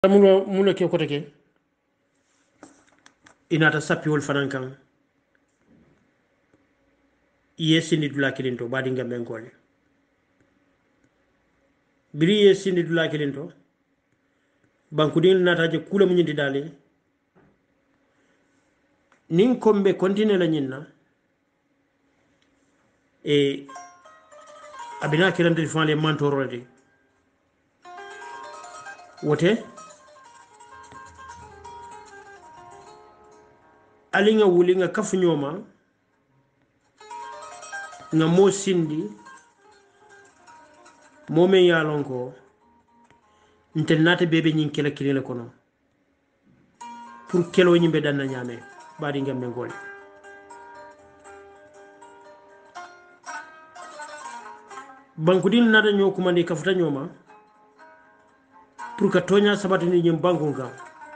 mulo ke kote ke inata sappiwol fanan kan ye sindi dula kilinto badi ngamen gole biri ye sindi dula kilinto bankudin nata je kula munyindi dali nin kombe continue la nyinna e abina kirande fan le mantoro de wote alinga wulinga kafu nyoma nga mo sindi momen yalon ko ntel nata bebe nyin kela kilele kono pour kelo nyimbe danna nyame badi ngamme gol bankudin nata nyo kumandi kafuta nyoma pour ka tonya sabati ni nyim banku ga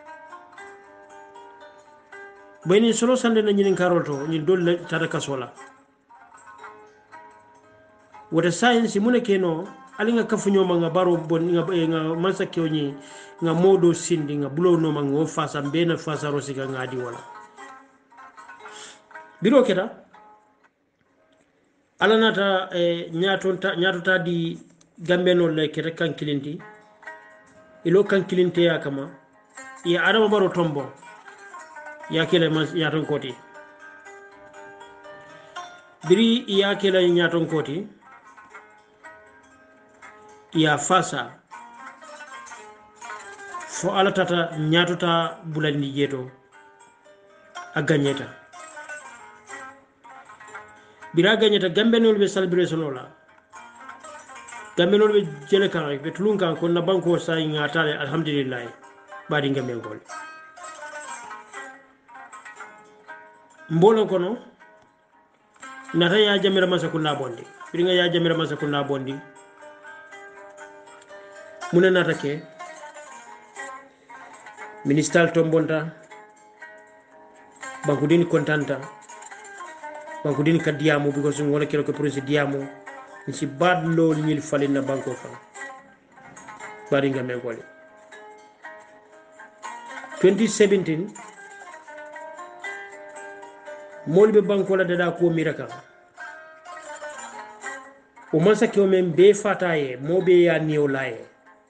bayni solo sande na nyin karolto nyin dol tada kasola wata science mune keno alinga kafu nyoma nga baro bon nga mansa kyonyi nga modo sindi nga bulo no ma ngo fasa mbena fasa rosika ngadi wala biro keta alanata nyato di gambeno le keta kan kilinti ilo kan kilinte ya kama ya adama baro tombo ya kele nyaton koti biri ya kele nyaton koti ya fasa fo ala tata nyatota bulandi jeto a gagneta bira gagneta gambenol be celebration ola gambenol be jele kan be tulun kan ko na banko sa ngatale alhamdulillah badi ngamen gol mbolo kono nata ya jamira masakunda bondi biri nga ya jamira masakunda bondi mune nata ke ministal tombonta bankudin kontanta bankudin ka diamo because ngona kero ko projet diamo ci badlo ñil falina banko fa bari nga men gole 2017 molbe banko la dada ko miraka o mansa ke o men be fataye mobe ya niyo laye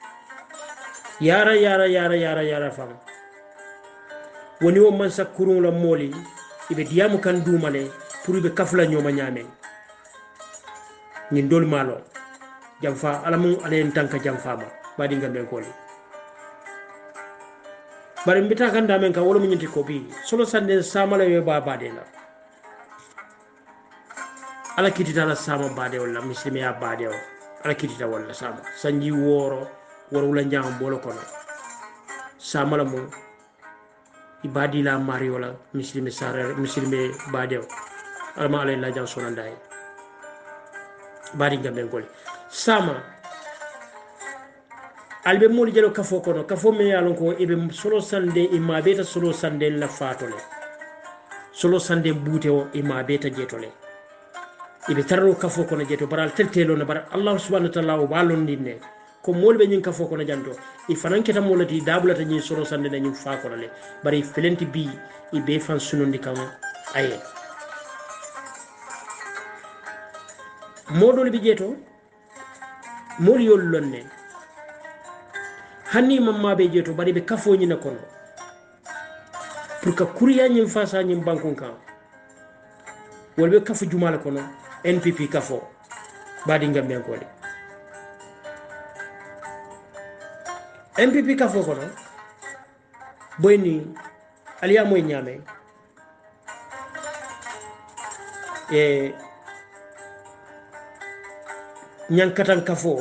yara fam woni o mansa kurun la moli ibe diamu kan dumale pour ibe kafla nyoma nyame ñin dol malo jamfa alamu alen tanka jamfa ma badi ngambe koli bari mbita kan damen ka wolo ñinti ko bi solo sande samala we ba bade la ala kitita la sama bade wala muslimi ya bade o ala kitita wala sama sanji woro wala njam bolo kono samala mo ibadi la mario la muslimi sare muslimi bade o alama alay la jam sonanday bari ngambe gol sama albe moli jelo kafo kono kafo me yalon ko ibe solo sande ima beta solo sande la fatole solo sande bute o ima beta jetole ibe tarro kafo kono jeto baral teltelo na bar Allah subhanahu wa ta'ala o balon dinne ko molbe nyin kafo kono janto i fananketa molati dabulata nyin solo sande na nyin fa kono le bari felenti bi ibe fan sunondi kam aye modol bi jeto mol yol lonne hanni mamma be jeto bari be kafo nyina kono pour ka kuriya nyim fasa nyim bankon kan wolbe kafo jumala kono NPP kafo badi ngambe ko de NPP kafo kono boyni aliya moy nyame e nyankatan kafo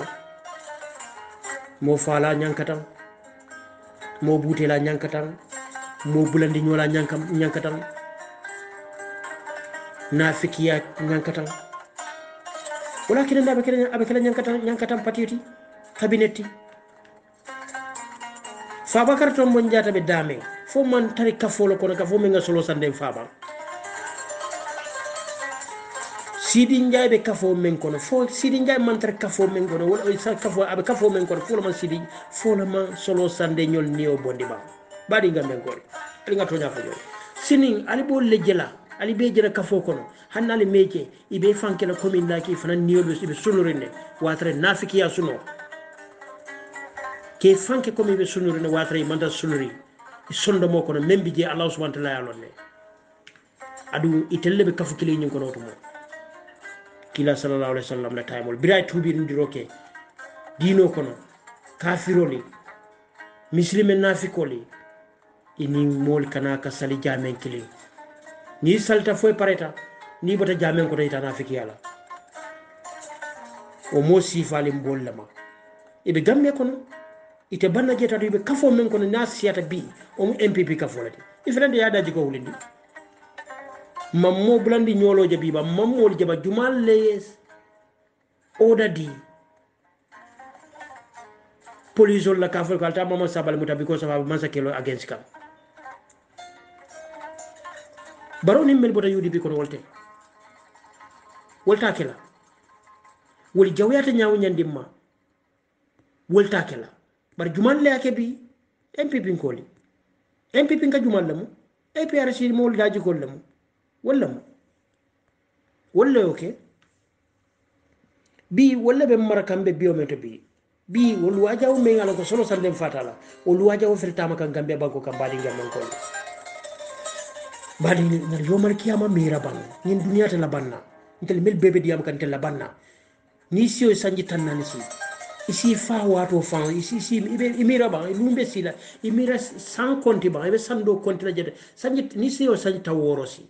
mo fala nyankatan mo butela nyankatan mo bulandi nyola nyankatan nafikiya nyankatan wala kina abekela nyankatan patiti kabinetti Fabakar tombo njata be dame fo man tari kafolo kono kafo me nga solo sande faba Sidi Njay be kafo men kono fo Sidi Njay mantar kafo men kono wala sa kafo abe kafo men kono fo man Sidi fo la man solo sande nyol niyo bondi ba badi nga men kono ali nga tonya fa joy sinin ali bol le jela ali be jela kafo kono hannali meje ibe fanke la commune la ki fanan niyo be ibe sunurine watre nafiki ya suno ke fanke comme ibe sunurine watre manda sunuri sondo mo kono membi je Allah subhanahu wa ta'ala yalonne adu itelle be kafu kili nyin kono to mo kila sallallahu alaihi wasallam la taymol biray tubi ndiroke dino kono kafiroli muslime nafikoli ini mol kana ka sali jamen kili ni salta foy pareta ni bota jamen ko tayta nafiki yala o mo sifali mbollama ibe gamme kono ite banna jeta ibe kafo men kono nasiyata bi o mu MPP kafo lati ifrende yada jiko wulindi mammo bulandi nyoloje biba mammo jaba jumal leyes oda di police la kafo ko alta mama sabal muta because of masakelo against kam baroni mel bota yudi bi ko wolta kela wol jawyata nyaaw nyandimma wolta kela bar jumal le yake bi MPP ngoli MPP nga jumal lamu APRC mo daji ko lamu walla okay bi walla be marakambe biometo bi wol wajaw me ngala ko solo sandem fatala wol wajaw firtama kan gambe banko kan badi ngam ko badi ngal yomal kiyama mira ban ñin duniya ta la banna ntel mel bebe diam kan tel la banna ni siyo sanji tanani si isi fa wato fa isi imira ba lumbe sila imira san konti ba be sando konti la jede sanji ni siyo sanji taworo si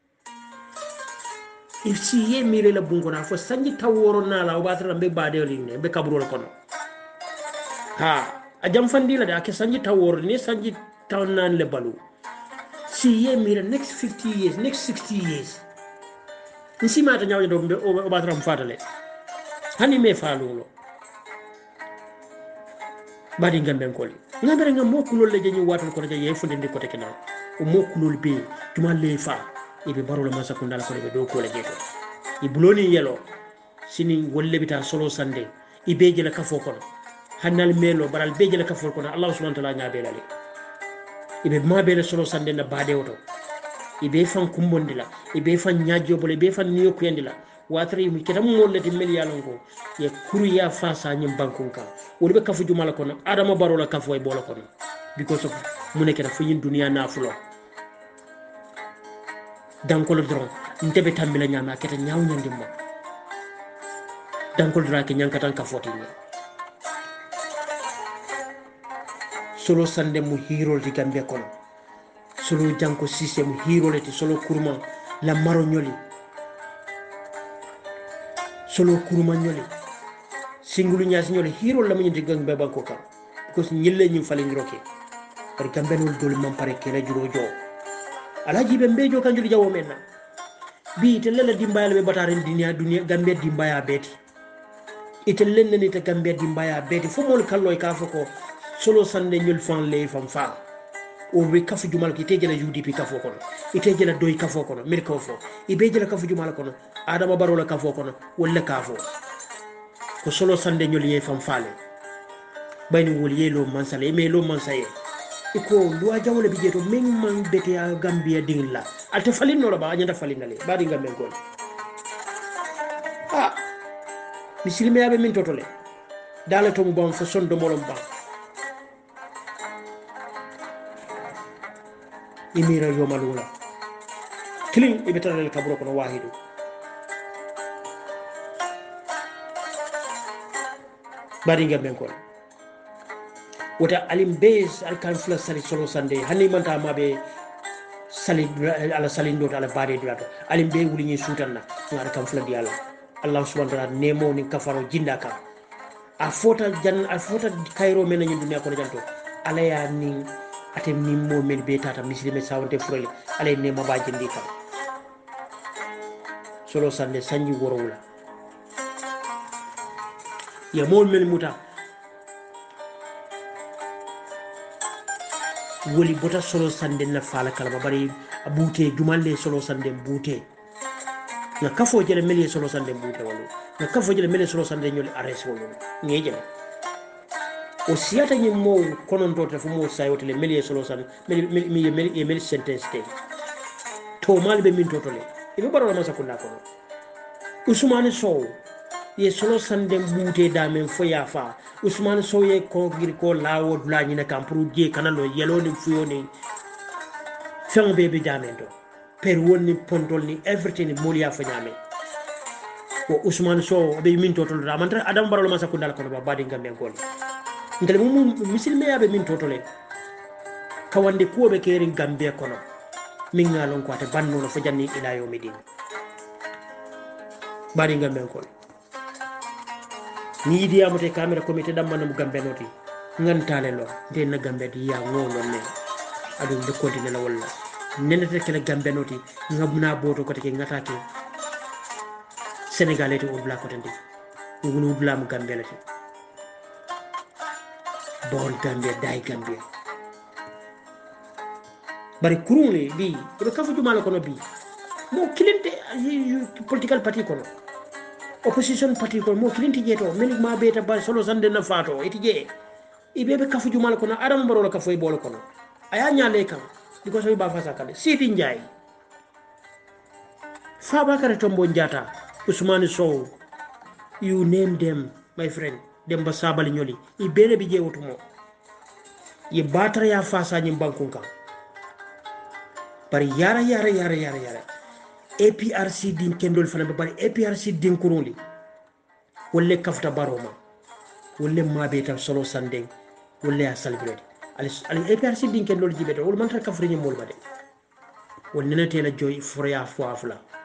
si ye mire la bungo na fo sanji taworo na la obatra be bade linne be kabrol kono ha a jam fandila da ke sanji taworo ni sanji tawnan le balu si ye mire next 50 years next 60 years nsi mata nyawje do be obatra fatale hani me falulo badi ngamben koli ngambere ngam mokulol le jenyu watal ko je yefunde ndi ko tekena o mokulol be tuma le fa ibe barola masakundala ko be do ko le jeto i buloni yelo sini wolle bita solo sande ibe jela kafo kono hannal melo baral be jela kafo kono Allah subhanahu wa ta'ala ngabe lale ibe mabele solo sande na bade oto ibe fan kumbondila ibe fan nyaajo bole ibe fan niyo kuyandila watri mi ketam mollati mel yalon ko ye kuriya fasa nyim bankunka woni be kafu jumala kono adama barola kafo e bolo kono because of muneketa fu yin duniya na fulo dankolo dron ntebe tambila nyama keta nyaaw nyandimma dankolo dra ke nyankatan kafoti ni solo sande mu hirol di gambe kono solo janko system hirol ti solo kurma la maro nyoli solo kurma nyoli singulu nyaasi nyoli hirol la mu nyindi gambe banko kam because nyille nyim fali ngiroke par gambe nol dol mam pare kele juro jo alaji be mbejo kanjuli jawo menna bi te lela dimbayal be bataren duniya gambe dimbaya beti ite lenne ni te gambe dimbaya beti fo mol kallo e kafo ko solo sande nyul fan le fam fa o be kafu jumal ki te jela UDP kafo kono ite jela doy kafo kono mir kafo ibe jela kafu jumal kono adama barola kafo kono wala kafo ko solo sande nyul ye fam faale bayni wol ye lo mansale me lo mansaye iko luwa jawle bi jeto min man bete a Gambia dingla alta falin no ba nyanda falinale badi ngambe gol misilime yabe min totole dala to mbam fo sondo molom ba imira yomalula kilin ibetale kaburo kono wahidu badi ngambe gol wota alim base al kan fla sali solo sande hani manta mabe sali ala salindo ala bade dulato alim be wuli ni sutanna ngar kan fla di Allah subhanahu wa ta'ala nemo ni kafaro jindaka a fota kairo men ni dunya ko janto ala ya ni atem ni mo men be tata muslime sawante furale ala ne ma ba jindi kam solo sande sanji worowula ya mol men muta woli bota solo sande na fala kala bari abute jumalle solo sande bute na kafo jele meli solo sande buute wolu na kafo jele meli solo sande nyol arrest wolu ngejele o siyata ñi mo konon do te fu mo sayote le meli solo sande meli sentence te to mal be min totole ibe baro ma sakunda ko Ousmane Sow ye solo sande buute da men fo ya fa Ousmane Sow ye ko gir ko lawo dula ñi na kam pour je kanalo yelo ni fuyo ni fen be jamendo per wonni pontol ni everything molia fa ñame ko Ousmane Sow be min totol da man Adam Barrow ma sakunda ko ba badi ngambe gol ngel mum misilme yabe min totole kawande ko be keri gambe kono min ngalon ko ate banno no fo janni ila yo medin badi ngambe gol ni idi amote camera comité dammanam gambe noti ngantale lo de na gambe di ya ngolo ne adu de continue la wala nenete kala gambe noti ngabna boto ko te ngatake sénégalais to odla ko tande ngulu odla mu gambe lati bol gambe day gambe bari kurunle bi be kafu jumala kono bi mo kilinte political party kono opposition party kono mo kilinti jeto melik ma beta ba solo sande na fato etije ibebe kafu jumala kono Adam Barrow la kafu e bolo kono aya nyale kam diko so ba fasa kale Sidi Njai Fabakary Tombong Jatta Ousmane Sow you name them my friend Demba Sabali ñoli ibele bi jeewtumo ye batara ya fasa ñim bankun kan bari yara APRC din kendol fana bari APRC din kuruli wolle kafta baroma wolle mabeta solo sandeng wolle ya celebrate ali APRC din kendol jibeto wol man ta kafri ñim mol bade wol nene tela joy froya foafla